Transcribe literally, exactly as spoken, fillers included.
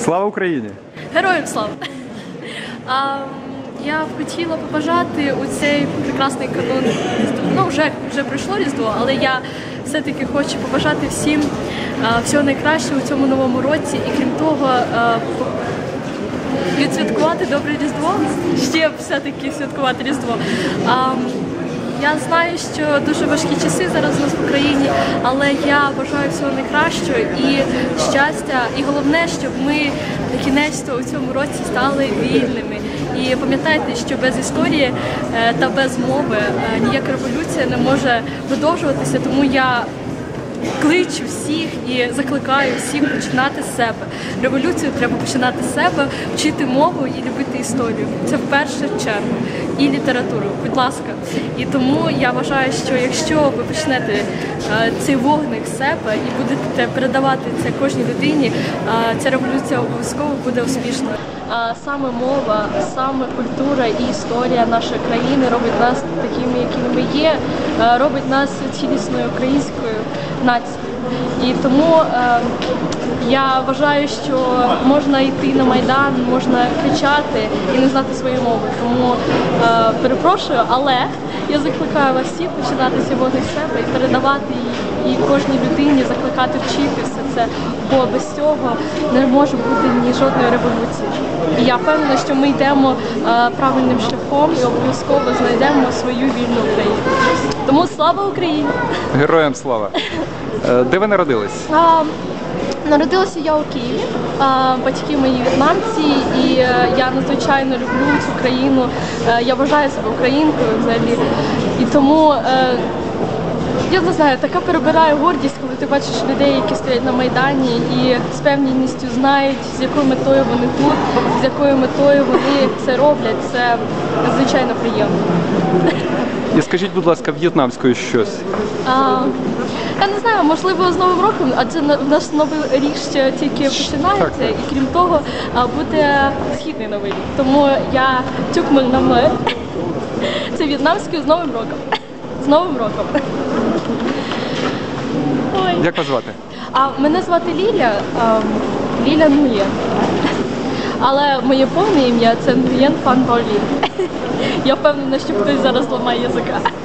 Слава Україні! Героям слава! А, я б хотіла побажати у цей прекрасний канун Різдва. Ну, вже, вже пройшло Різдво, але я все-таки хочу побажати всім а, всього найкращого у цьому новому році. І крім того, а, відсвяткувати добре Різдво, ще все-таки святкувати Різдво. А, Я знаю, що дуже важкі часи зараз у нас в Україні, але я бажаю всього найкращого і щастя. І головне, щоб ми на кінець у цьому році стали вільними. І пам'ятайте, що без історії та без мови ніяка революція не може продовжуватися, тому я кличу всіх і закликаю всіх починати з себе. Революцію треба починати з себе, вчити мову і любити історію. Це в першу чергу. І літературу, будь ласка. І тому я вважаю, що якщо ви почнете е, цей вогник з себе і будете передавати це кожній людині, е, ця революція обов'язково буде успішною. А саме мова, саме культура і історія нашої країни робить нас такими, якими ми є, е, робить нас цілісною українською нацією. І тому е, я вважаю, що можна йти на Майдан, можна кричати і не знати свою мову. Тому е, перепрошую, але я закликаю вас всіх починати сьогодні з себе і передавати її і кожній людині, закликати вчити все це, бо без цього не може бути ні жодної революції. І я впевнена, що ми йдемо е, правильним шляхом і обов'язково знайдемо свою вільну Україну. Тому слава Україні! Героям слава! Де ви народились? А, народилася я у Києві. А, батьки мої в'єтнамці, і а, я надзвичайно люблю цю країну. А, я вважаю себе українкою взагалі. І тому, а, я не знаю, така перебирає гордість, коли ти бачиш людей, які стоять на Майдані і з певністю знають, з якою метою вони тут, з якою метою вони це роблять. Це надзвичайно приємно. І скажіть, будь ласка, в'єтнамською щось. А, я не знаю, можливо, з Новим роком, адже в нас новий рік ще тільки починається, і крім того, буде східний новий рік. Тому я тюкмель на мир. Це в'єтнамською з Новим роком. З Новим роком. Ой. Як вас звати? А мене звати Ліля, а, Ліля Нуєн. Але моє повне ім'я це Нуєн Фан Паулін. Я впевнена, що хтось зараз ламає язика.